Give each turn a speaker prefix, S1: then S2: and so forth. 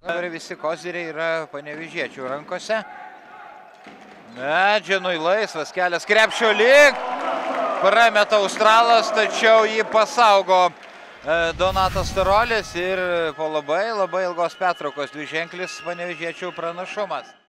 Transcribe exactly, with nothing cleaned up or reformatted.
S1: Dabar visi koziriai yra panevėžiečių rankose. Medžianui laisvas kelias krepšio lyg. Prameta Australas, tačiau jį pasaugo Donatas Starolis ir po labai labai ilgos pertraukos dviženklis panevėžiečių pranašumas.